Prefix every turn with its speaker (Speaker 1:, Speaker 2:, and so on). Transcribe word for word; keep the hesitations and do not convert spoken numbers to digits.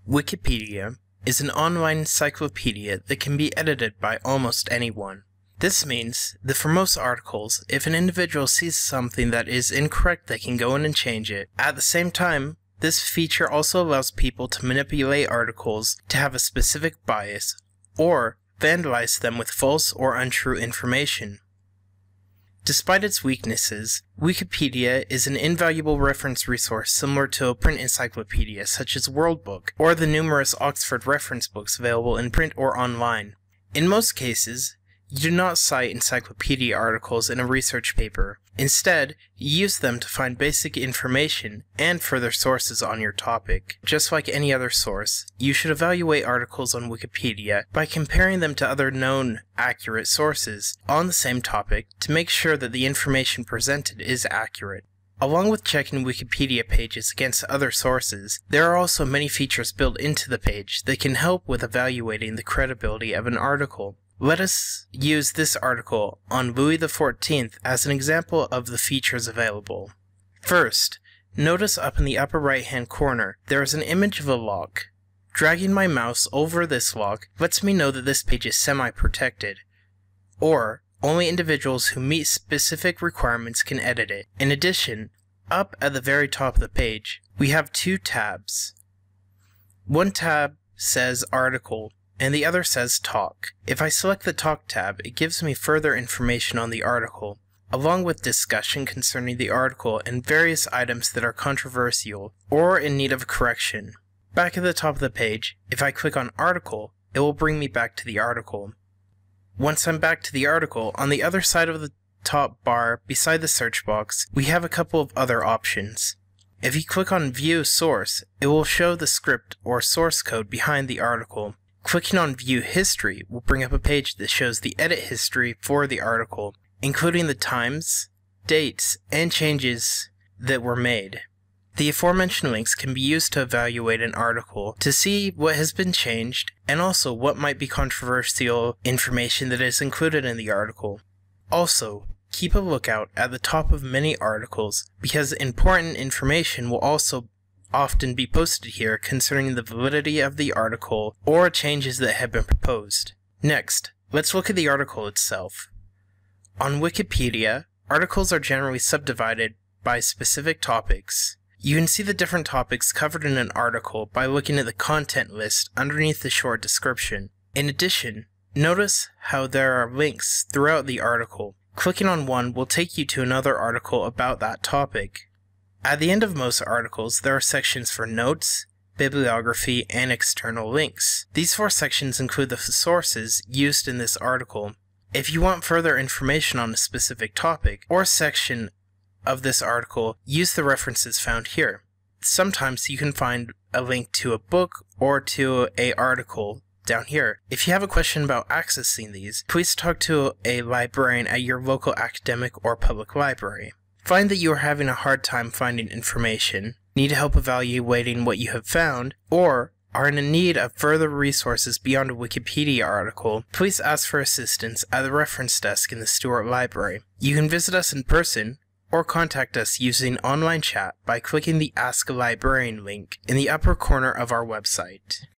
Speaker 1: Wikipedia is an online encyclopedia that can be edited by almost anyone. This means that for most articles, if an individual sees something that is incorrect, they can go in and change it. At the same time, this feature also allows people to manipulate articles to have a specific bias, or vandalize them with false or untrue information. Despite its weaknesses, Wikipedia is an invaluable reference resource similar to a print encyclopedia such as World Book, or the numerous Oxford reference books available in print or online. In most cases, you do not cite encyclopedia articles in a research paper. Instead, you use them to find basic information and further sources on your topic. Just like any other source, you should evaluate articles on Wikipedia by comparing them to other known, accurate sources on the same topic to make sure that the information presented is accurate. Along with checking Wikipedia pages against other sources, there are also many features built into the page that can help with evaluating the credibility of an article. Let us use this article on Louis the fourteenth as an example of the features available. First, notice up in the upper right hand corner there is an image of a lock. Dragging my mouse over this lock lets me know that this page is semi-protected, or only individuals who meet specific requirements can edit it. In addition, up at the very top of the page, we have two tabs. One tab says Article, and the other says Talk. If I select the Talk tab, it gives me further information on the article, along with discussion concerning the article and various items that are controversial or in need of correction. Back at the top of the page, if I click on Article, it will bring me back to the article. Once I'm back to the article, on the other side of the top bar beside the search box, we have a couple of other options. If you click on View Source, it will show the script or source code behind the article. Clicking on View History will bring up a page that shows the edit history for the article, including the times, dates, and changes that were made. The aforementioned links can be used to evaluate an article to see what has been changed and also what might be controversial information that is included in the article. Also, keep a lookout at the top of many articles because important information will also often be posted here concerning the validity of the article or changes that have been proposed. Next, let's look at the article itself. On Wikipedia, articles are generally subdivided by specific topics. You can see the different topics covered in an article by looking at the content list underneath the short description. In addition, notice how there are links throughout the article. Clicking on one will take you to another article about that topic. At the end of most articles, there are sections for notes, bibliography, and external links. These four sections include the sources used in this article. If you want further information on a specific topic or section of this article, use the references found here. Sometimes you can find a link to a book or to an article down here. If you have a question about accessing these, please talk to a librarian at your local academic or public library. Find that you are having a hard time finding information, need help evaluating what you have found, or are in need of further resources beyond a Wikipedia article, please ask for assistance at the reference desk in the Stewart Library. You can visit us in person, or contact us using online chat by clicking the Ask a Librarian link in the upper corner of our website.